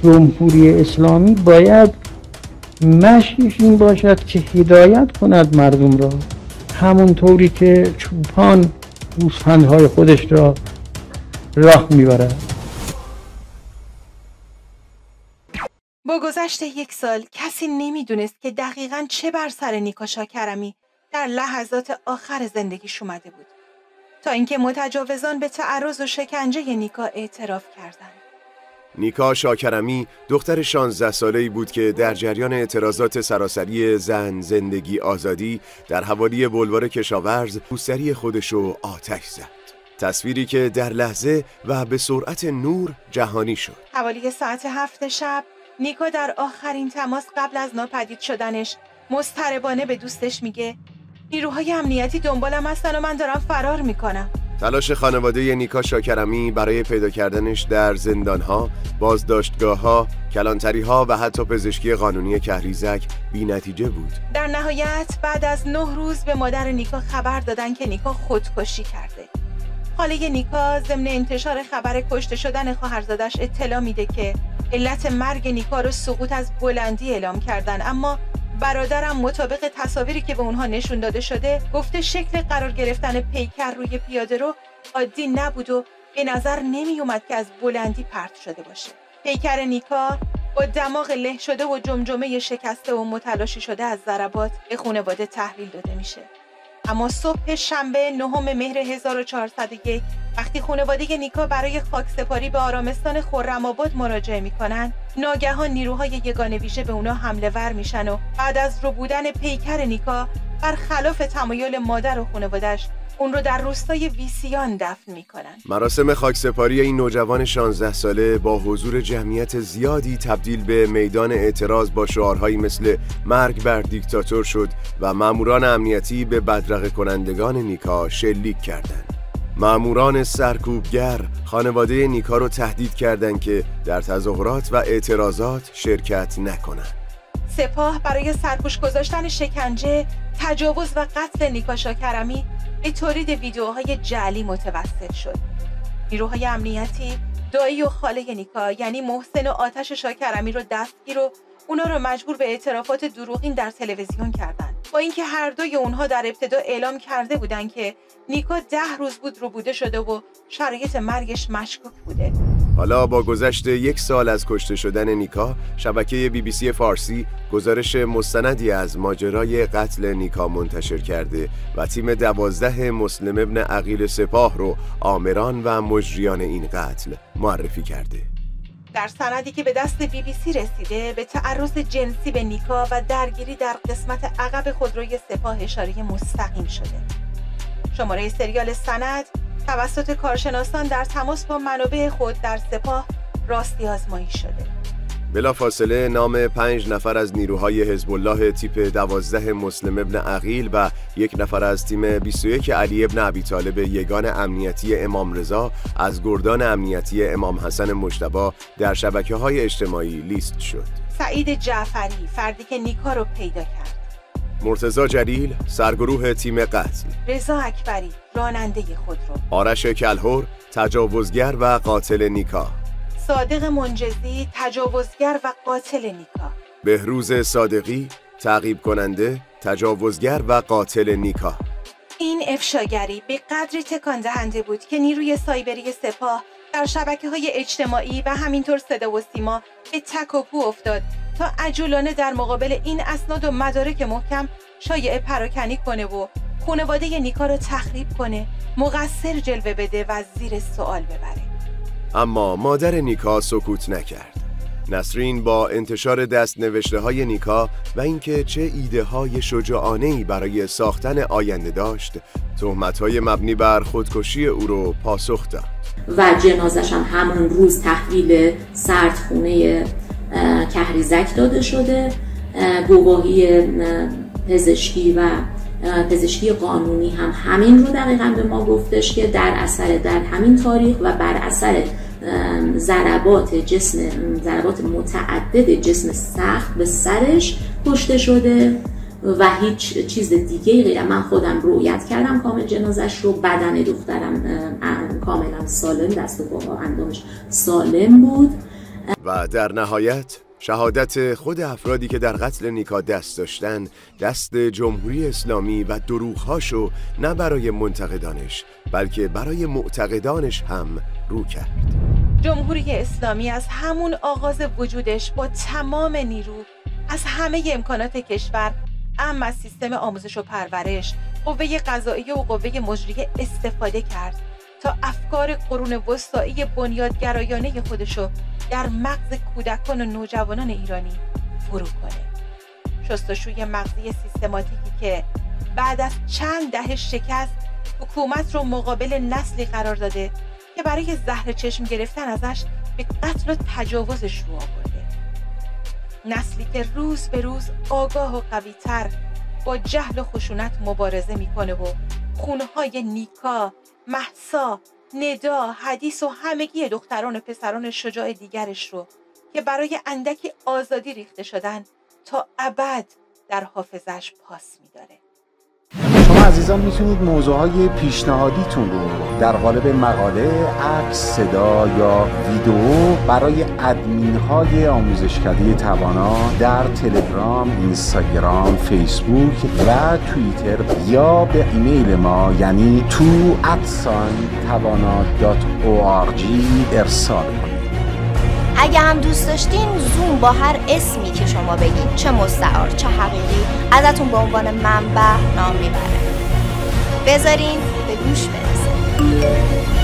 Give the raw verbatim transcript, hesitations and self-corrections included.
جمهوری اسلامی باید مشیش این باشد که هدایت کند مردم را، همونطوری که چوپان گوسفندهای خودش را راه میبرد. با گذشت یک سال کسی نمیدونست که دقیقاً چه بر سر نیکا شاکرمی در لحظات آخر زندگیش اومده بود، تا اینکه متجاوزان به تعرض و شکنجه نیکا اعتراف کردند. نیکا شاکرمی دختر شانزده ساله‌ای بود که در جریان اعتراضات سراسری زن، زندگی، آزادی در حوالی بلوار کشاورز روسری خودشو آتش زد. تصویری که در لحظه و به سرعت نور جهانی شد. حوالی ساعت هفت شب نیکا در آخرین تماس قبل از ناپدید شدنش مضطربانه به دوستش میگه نیروهای امنیتی دنبالم هستن و من دارم فرار میکنم. تلاش خانواده نیکا شاکرمی برای پیدا کردنش در زندانها، بازداشتگاه‌ها، کلانتری‌ها و حتی پزشکی قانونی کهریزک بی نتیجه بود. در نهایت بعد از نه روز به مادر نیکا خبر دادن که نیکا خودکشی کرده. خاله نیکا ضمن انتشار خبر کشته شدن خواهرزادش اطلاع میده که علت مرگ نیکا رو سقوط از بلندی اعلام کردن، اما برادرم مطابق تصاویری که به اونها نشون داده شده گفته شکل قرار گرفتن پیکر روی پیاده رو عادی نبود و به نظر نمی اومد که از بلندی پرت شده باشه. پیکر نیکا با دماغ له شده و جمجمه شکسته و متلاشی شده از ضربات به خانواده تحویل داده میشه. اما صبح شنبه نهم مهر هزار و چهارصد و یک وقتی خانواده نیکا برای خاکسپاری به آرامستان خرم‌آباد مراجعه میکنن، ناگهان نیروهای یگانه ویژه به اونا حمله ور میشن و بعد از ربودن پیکر نیکا برخلاف تمایل مادر و خانواده‌اش اون رو در روستای ویسیان دفن میکنن. مراسم خاکسپاری این نوجوان شانزده ساله با حضور جمعیت زیادی تبدیل به میدان اعتراض با شعارهایی مثل مرگ بر دیکتاتور شد و ماموران امنیتی به بدرقه کنندگان نیکا شلیک کردند. ماموران سرکوبگر خانواده نیکا رو تهدید کردند که در تظاهرات و اعتراضات شرکت نکنند. سپاه برای سرپوش گذاشتن شکنجه، تجاوز و قتل نیکا شاکرمی به تولید ویدیوهای جعلی متوسل شد. نیروهای امنیتی دایی و خاله نیکا یعنی محسن و آتش شاکرمی رو دستگیر و اونا رو مجبور به اعترافات دروغین در تلویزیون کردند. با اینکه هر دوی اونها در ابتدا اعلام کرده بودند که نیکا ده روز بود ربوده شده و شرایط مرگش مشکوک بوده. حالا با گذشت یک سال از کشته شدن نیکا، شبکه بی بی سی فارسی گزارش مستندی از ماجرای قتل نیکا منتشر کرده و تیم دوازده مسلم ابن عقیل سپاه رو آمران و مجریان این قتل معرفی کرده. در سندی که به دست بی بی سی رسیده به تعرض جنسی به نیکا و درگیری در قسمت عقب خودروی سپاه اشاره مستقیم شده. شماره سریال سند توسط کارشناسان در تماس با منابع خود در سپاه راستی آزمایی شده. بلافاصله نام پنج نفر از نیروهای حزب الله تیپ دوازده مسلم ابن عقیل و یک نفر از تیم بیست و یک علی ابن ابی طالب یگان امنیتی امام رضا از گردان امنیتی امام حسن مجتبی در شبکه‌های اجتماعی لیست شد. سعید جعفری، فردی که نیکا رو پیدا کرد. مرتضی جلیل، سرگروه تیم قتل. رضا اکبری، راننده خودرو. آرش کلهر، تجاوزگر و قاتل نیکا. صادق منجزی، تجاوزگر و قاتل نیکا. بهروز صادقی، تعقیب کننده، تجاوزگر و قاتل نیکا. این افشاگری به قدری تکان دهنده بود که نیروی سایبری سپاه در شبکه‌های اجتماعی و همینطور صدا و سیما به تک و پو افتاد تا عجولانه در مقابل این اسناد و مدارک محکم شایعه پراکنی کنه و خانواده نیکا رو تخریب کنه، مقصر جلوه بده و زیر سوال ببره. اما مادر نیکا سکوت نکرد. نسرین با انتشار دست نوشته های نیکا و اینکه چه ایده های شجاعانه‌ای برای ساختن آینده داشت، تهمت های مبنی بر خودکشی او رو پاسخ داد. و جنازش هم همون روز تحویل سردخونه کهریزک داده شده. گواهی پزشکی و پزشکی قانونی هم همین رو دقیقاً به ما گفتش که در اثر در همین تاریخ و بر اثر ضربات جسم ضربات متعدد جسم سخت به سرش کشته شده و هیچ چیز دیگه غیر. من خودم رؤیت کردم کامل جنازش رو، بدن دخترم کاملا سالم، دست و پاها اندامش سالم بود و در نهایت شهادت خود افرادی که در قتل نیکا دست داشتن، دست جمهوری اسلامی و دروغ‌هاشو نه برای منتقدانش بلکه برای معتقدانش هم رو کرد. جمهوری اسلامی از همون آغاز وجودش با تمام نیرو از همه امکانات کشور، اما از سیستم آموزش و پرورش، قوه قضاییه و قوه مجریه استفاده کرد تا افکار قرون وسطایی بنیادگرایانه خودشو در مغز کودکان و نوجوانان ایرانی فرو کنه. شستشوی مغزی سیستماتیکی که بعد از چند دهه شکست حکومت رو مقابل نسلی قرار داده که برای زهر چشم گرفتن ازش به قتل و تجاوزش رو آورده. نسلی که روز به روز آگاه و قوی‌تر با جهل و خشونت مبارزه میکنه و خونهای نیکا، مهسا، ندا، حدیث و همگی دختران و پسران شجاع دیگرش رو که برای اندکی آزادی ریخته شدن تا ابد در حافظش پاس میداره. شما عزیزان میتونید موضوعهای پیشنهادیتون رو در قالب مقاله، عکس، صدا یا ویدیو برای ادمین‌های آموزشکده توانا در تلگرام، اینستاگرام، فیسبوک و توییتر یا به ایمیل ما یعنی تو ات توانا دات او آر جی ارسال کنید. اگه هم دوست داشتین زوم با هر اسمی که شما بگید، چه مستعار چه حقیقی، ازتون به عنوان منبع نام میبره. بذارین به گوش برسه.